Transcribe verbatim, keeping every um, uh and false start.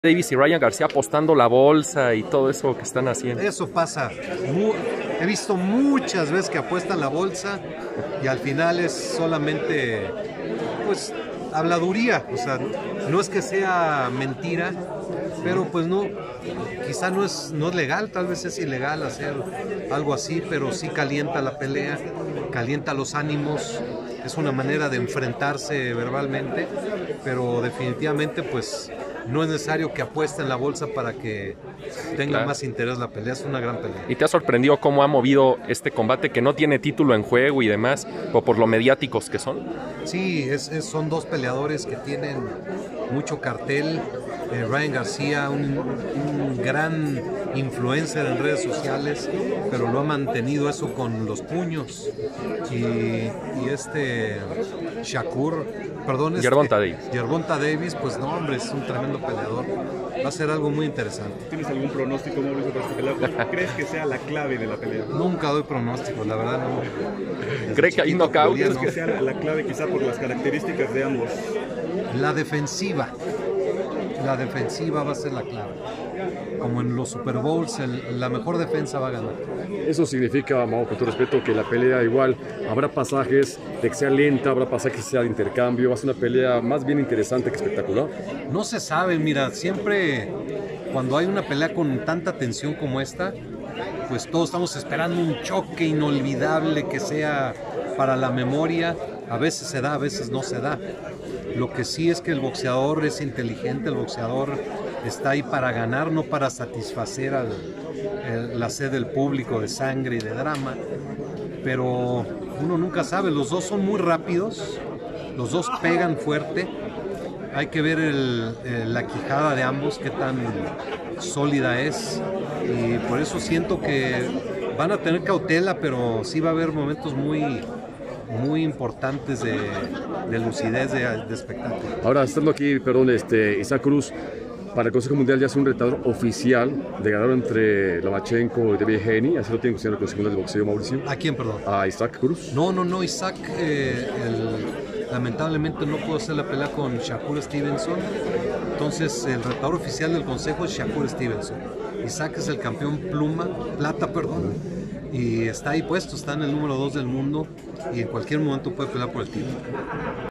Davis y Ryan García apostando la bolsa y todo eso que están haciendo. Eso pasa. Muy, he visto muchas veces que apuestan la bolsa y al final es solamente, pues, habladuría. O sea, no es que sea mentira, pero pues no, quizá no es, no es legal, tal vez es ilegal hacer algo así, pero sí calienta la pelea, calienta los ánimos, es una manera de enfrentarse verbalmente, pero definitivamente pues no es necesario que apuesten la bolsa para que tenga Claro. más interés la pelea, es una gran pelea. ¿Y te ha sorprendido cómo ha movido este combate que no tiene título en juego y demás, o por lo mediáticos que son? Sí, es, es- son dos peleadores que tienen mucho cartel. Eh, Ryan García, un, un gran influencer en redes sociales, pero lo ha mantenido eso con los puños. Y, y este Shakur, perdón, este, Gervonta Davis. Gervonta Davis, pues no, hombre, es un tremendo peleador. Va a ser algo muy interesante. ¿Tienes algún pronóstico, Mauricio, para esta pelea? ¿Cuál crees que sea la clave de la pelea? Nunca doy pronósticos, la verdad no. Desde ¿Cree que hay chiquito knockout? podía, ¿Crees ¿no? que sea la, la clave quizá por las características de ambos? La defensiva. La defensiva va a ser la clave. Como en los Super Bowls, el- la mejor defensa va a ganar. Eso significa, Mao, con todo respeto, que la pelea igual habrá pasajes de que sea lenta, habrá pasajes que sea de intercambio, va a ser una pelea más bien interesante que espectacular. No se sabe, mira, siempre cuando hay una pelea con tanta tensión como esta, pues todos estamos esperando un choque inolvidable que sea para la memoria. A veces se da, a veces no se da. Lo que sí es que el boxeador es inteligente, el boxeador está ahí para ganar, no para satisfacer al, el- la sed del público de sangre y de drama. Pero uno nunca sabe, los dos son muy rápidos, los dos pegan fuerte. Hay que ver el- el- la quijada de ambos, qué tan sólida es. Y por eso siento que van a tener cautela, pero sí va a haber momentos muy, muy importantes de, de lucidez, de, de espectáculo. Ahora, estando aquí, perdón, este, Isaac Cruz, para el Consejo Mundial ya es un retador oficial de ganador entre Lomachenko y David Haney, así lo tiene considerado el Consejo Mundial de Boxeo, Mauricio, ¿A quién, perdón? a Isaac Cruz. No, no, no, Isaac, eh, el- lamentablemente no pudo hacer la pelea con Shakur Stevenson. Entonces, el retador oficial del consejo es Shakur Stevenson. Isaac es el campeón pluma, plata, perdón, y está ahí puesto, está en el número dos del mundo y en cualquier momento puede pelear por el título.